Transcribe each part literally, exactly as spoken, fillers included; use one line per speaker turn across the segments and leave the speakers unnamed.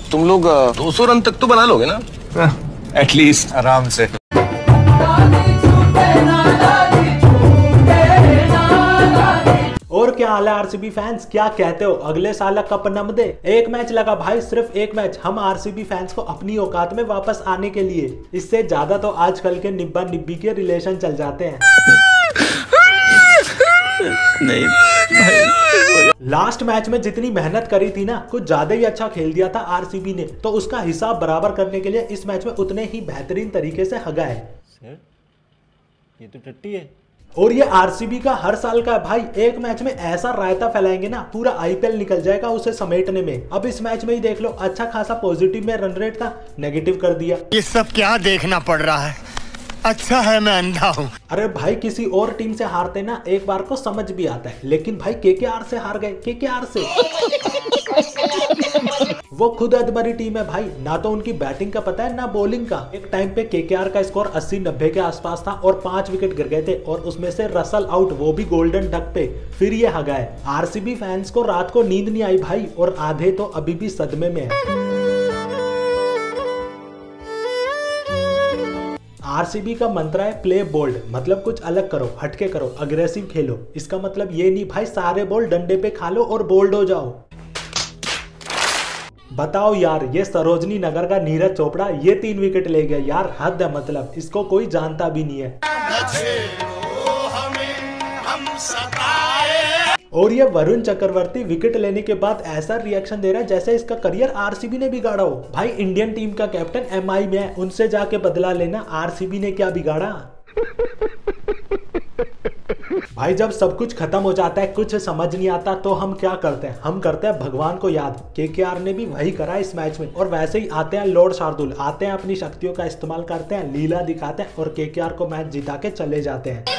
तुम लोग दो सौ रन तक तो बना लोगे ना? एटलीस्ट
आराम से।
और क्या हाल है आरसीबी फैंस, क्या कहते हो? अगले साल कप नम दे। एक मैच लगा भाई, सिर्फ एक मैच, हम आरसीबी फैंस को अपनी औकात में वापस आने के लिए। इससे ज्यादा तो आजकल के निब्बा निब्बी के रिलेशन चल जाते हैं। नहीं लास्ट मैच में जितनी मेहनत करी थी ना, कुछ ज्यादा ही अच्छा खेल दिया था आरसीबी ने, तो उसका हिसाब बराबर करने के लिए इस मैच में उतने ही बेहतरीन तरीके से हगा है।
सर, ये तो टट्टी है।
और ये आरसीबी का हर साल का भाई, एक मैच में ऐसा रायता फैलाएंगे ना, पूरा आईपीएल निकल जाएगा उसे समेटने में। अब इस मैच में ही देख लो, अच्छा खासा पॉजिटिव में रन रेट था, नेगेटिव कर दिया।
ये सब क्या देखना पड़ रहा है? अच्छा है मैं अंधा हूँ।
अरे भाई, किसी और टीम से हारते ना एक बार को समझ भी आता है, लेकिन भाई केकेआर से हार गए। केकेआर से वो खुद अदबरी टीम है भाई, ना तो उनकी बैटिंग का पता है ना बॉलिंग का। एक टाइम पे केकेआर का स्कोर अस्सी नब्बे के आसपास था और पांच विकेट गिर गए थे, और उसमें से रसल आउट, वो भी गोल्डन डक पे। फिर ये हगाए। आरसीबी फैंस को रात को नींद नहीं आई भाई, और आधे तो अभी भी सदमे में है। आरसीबी का मंत्र है प्ले बोल्ड, मतलब कुछ अलग करो, हटके करो, अग्रेसिव खेलो। इसका मतलब ये नहीं भाई सारे बॉल डंडे पे खा लो और बोल्ड हो जाओ। बताओ यार, ये सरोजनी नगर का नीरज चोपड़ा ये तीन विकेट ले गया यार, हद है। मतलब इसको कोई जानता भी नहीं है। और ये वरुण चक्रवर्ती विकेट लेने के बाद ऐसा रिएक्शन दे रहा है जैसे इसका करियर आरसीबी ने बिगाड़ा हो। भाई इंडियन टीम का कैप्टन एमआई में है, उनसे जाके बदला लेना। आरसीबी ने क्या बिगाड़ा? भाई जब सब कुछ खत्म हो जाता है, कुछ समझ नहीं आता, तो हम क्या करते हैं? हम करते हैं भगवान को याद। केकेआर ने भी वही करा इस मैच में। और वैसे ही आते हैं लॉर्ड शार्दुल, आते हैं अपनी शक्तियों का इस्तेमाल करते हैं, लीला दिखाते हैं और केकेआर को मैच जिता के चले जाते हैं।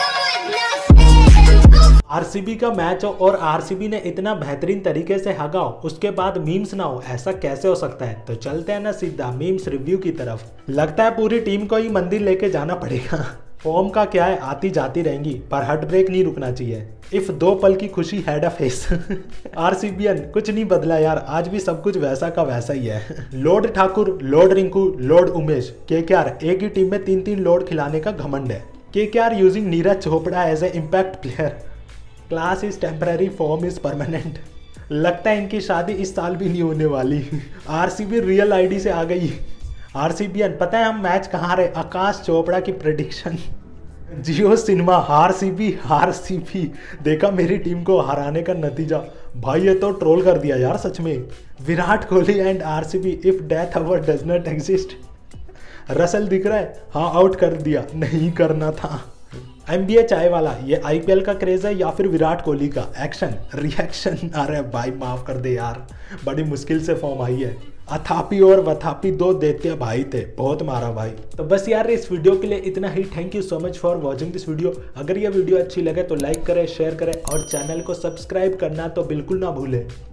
आरसीबी का मैच हो और आरसीबी ने इतना बेहतरीन तरीके से हगा हो, उसके बाद मीम्स ना हो, ऐसा कैसे हो सकता है? तो चलते हैं ना सीधा मीम्स रिव्यू की तरफ। लगता है पूरी टीम को ही मंदिर लेके जाना पड़ेगा। फॉर्म का क्या है, आती जाती रहेंगी, पर हार्ट ब्रेक नहीं रुकना चाहिए। इफ दो पल की खुशी हैड अ फेस। आरसीबीएन कुछ नहीं बदला यार, आज भी सब कुछ वैसा का वैसा ही है। Lord Thakur, lord Rinku, lord Umesh, KKR एक ही टीम में तीन तीन लॉर्ड खिलाने का घमंड है। KKR using Neeraj Chopra as a impact player. Class is temporary, form is permanent. लगता है इनकी शादी इस साल भी नहीं होने वाली। आरसीबी रियल आईडी से आ गई। आरसीबीएन पता है हम मैच कहाँ रहे? आकाश चोपड़ा की prediction. Jio cinema, RCB RCB देखा मेरी टीम को हराने का नतीजा। भाई ये तो ट्रोल कर दिया यार सच में। Virat Kohli and RCB, if death hour does not exist. Russell दिख रहा है? हाँ आउट कर दिया, नहीं करना था। एमबीए चाय वाला, ये आईपीएल का क्रेज है या फिर विराट कोहली का? Action reaction. अरे भाई माफ कर दे यार, बड़ी मुश्किल से फॉर्म आई है। अथापी और वथापी दो देते भाई थे, बहुत मारा भाई। तो बस यार इस वीडियो के लिए इतना ही। Thank you so much for watching this video. अगर ये वीडियो अच्छी लगे तो लाइक करें, शेयर करें और चैनल को सब्सक्राइब करना तो बिल्कुल ना भूलें।